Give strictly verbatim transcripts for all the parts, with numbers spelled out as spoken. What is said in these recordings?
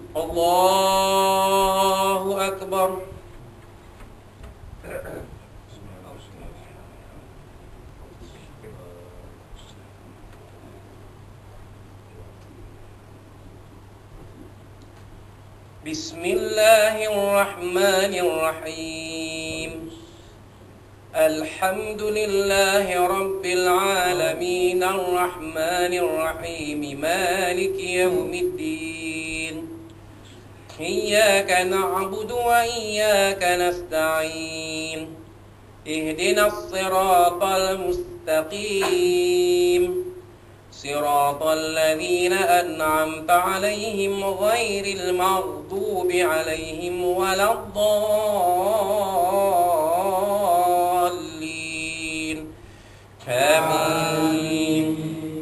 الله أكبر. بسم الله الرحمن الرحيم. الحمد لله رب العالمين الرحمن الرحيم مالك يوم الدين. إياك نعبد وإياك نستعين. اهدنا الصراط المستقيم صراط الذين أنعمت عليهم غير المغضوب عليهم ولا الضالين آمين.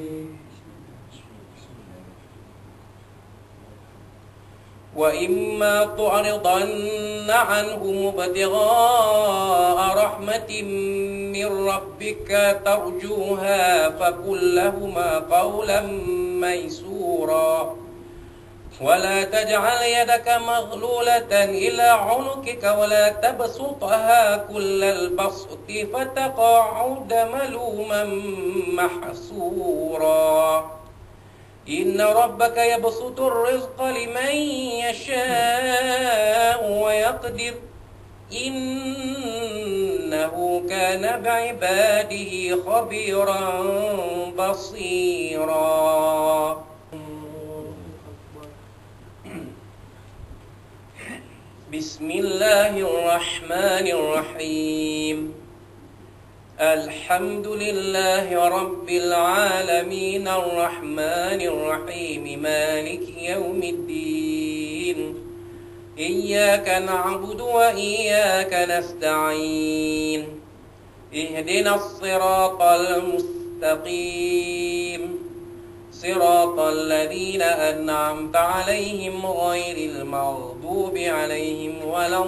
وإما تعرضن عنهم ابتغاء رحمة من ربك ترجوها فقل لهما قولا ميسورا ولا تجعل يدك مغلولة إلى عنقك ولا تبسطها كل البسط فتقعد ملوما محسورا. إن ربك يبسط الرزق لمن يشاء ويقدر إنه كان بعباده خبيرا بصيرا. بسم الله الرحمن الرحيم. الحمد لله رب العالمين الرحمن الرحيم مالك يوم الدين. إياك نعبد وإياك نستعين. اهدنا الصراط المستقيم صراط الذين أنعمت عليهم غير المغضوب عليهم ولا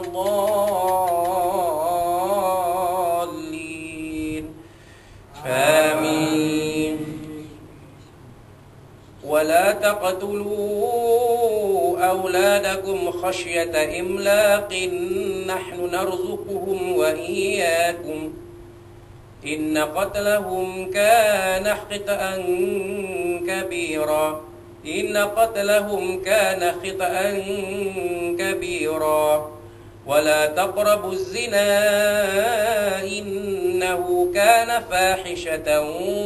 الضالين آمين. ولا تقتلوا أولادكم خشية إملاق نحن نرزقهم وإياكم إن قتلهم كان خطأ كبيرا إن قتلهم كان خطأ كبيرا. ولا تقربوا الزنا إنه كان فاحشة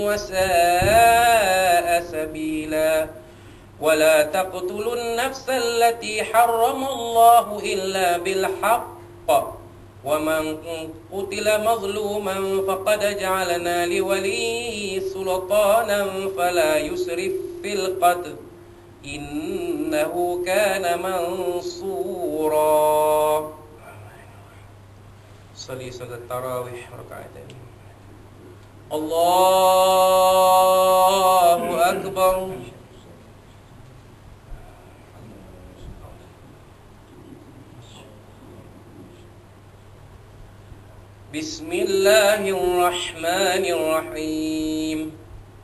وساء سبيلا. ولا تقتلوا النفس التي حرم الله إلا بالحق ومن قتل مظلوما فقد جعلنا لوليه سلطانا فلا يسرف في القتل إنه كان منصورا. صلي صلاة التراويح ركعتين. الله أكبر. بسم الله الرحمن الرحيم.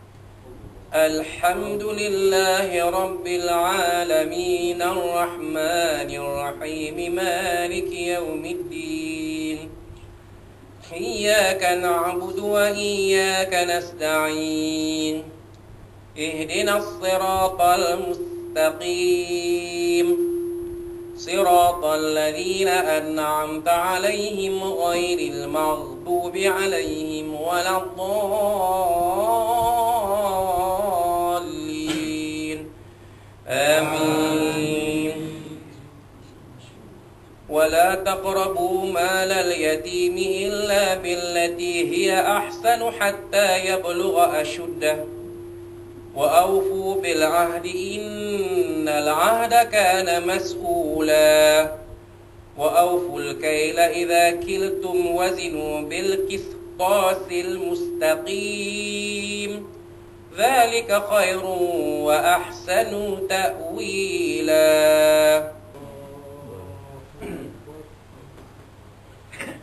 الحمد لله رب العالمين الرحمن الرحيم مالك يوم الدين. إياك نعبد وإياك نستعين. اهدنا الصراط المستقيم صراط الذين أنعمت عليهم غير المغضوب عليهم ولا الضالين آمين. ولا تقربوا مال اليتيم إلا بالتي هي أحسن حتى يبلغ أشده وأوفوا بالعهد إن العهد كان مسؤولا. وأوفوا الكيل إذا كلتم وزنوا بالقسطاس المستقيم ذلك خير وأحسن تأويلا.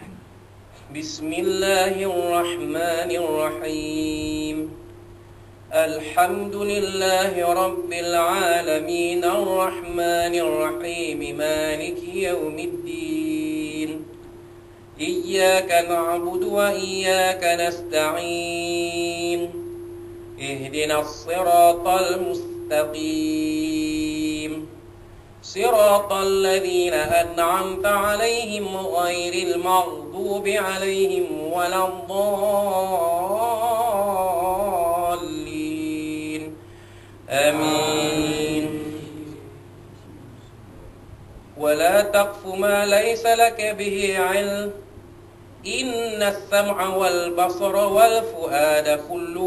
بسم الله الرحمن الرحيم. الحمد لله رب العالمين الرحمن الرحيم مالك يوم الدين إياك نعبد وإياك نستعين اهدنا الصراط المستقيم صراط الذين أنعمت عليهم غير المغضوب عليهم ولا الضالين آمين. ولا تقف ما ليس لك به علم إن السمع والبصر والفؤاد كل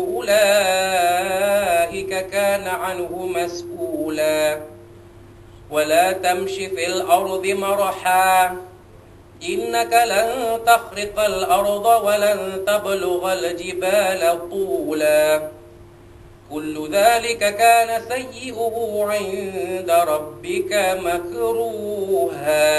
أولئك كان عنه مسؤولا ولا تمش في الأرض مرحا إنك لن تخرق الأرض ولن تبلغ الجبال طولا كل ذلك كان سيئه عند ربك مكروها.